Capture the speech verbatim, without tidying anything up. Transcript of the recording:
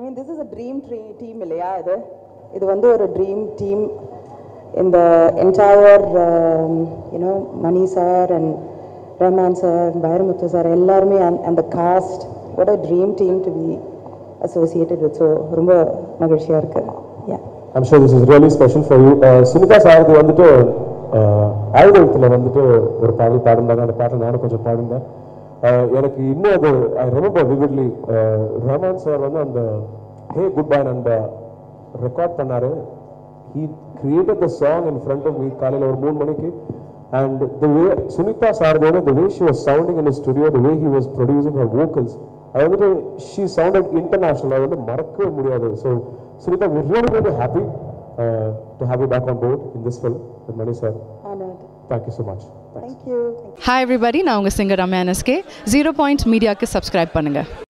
mean, this is a dream team, இல்லையா இது இது வந்து ஒரு dream team in the entire, um, you know, Mani sir and Rahman sir and Bairamuthu sir, எல்லாருமே and the cast, what a dream team to be associated with. So, ரொம்ப மகிழ்ச்சியா இருக்கு. Yeah. I'm sure this is really special for you. Uh, Sunitha சாருக்கு வந்துட்டு ஆயுதத்தில் வந்துட்டு ஒரு பாடல் பாடினாங்க. அந்த பாடல் நானும் கொஞ்சம் பாடினேன். எனக்கு இன்னும் அது I remember vividly. Rahman sir வந்து அந்த ஹே குட் பை நண்பா ரெக்கார்ட் பண்ணாரு. he created the song in front of me காலையில் ஒரு மூணு மணிக்கு. and the way Sunitha சாரோட the way she was sounding in the studio, the way he was producing her vocals, அது வந்துட்டு she sounded international. அது வந்து மறக்கவே முடியாது. so Sunitha, we're really really happy uh, to have you back on board in this film with Mani sir. Honored. Thank you so much. Thank you. Hi everybody, நான் உங்க singer Ramya N S K. Zero Point Media க்கு subscribe பண்ணுங்க.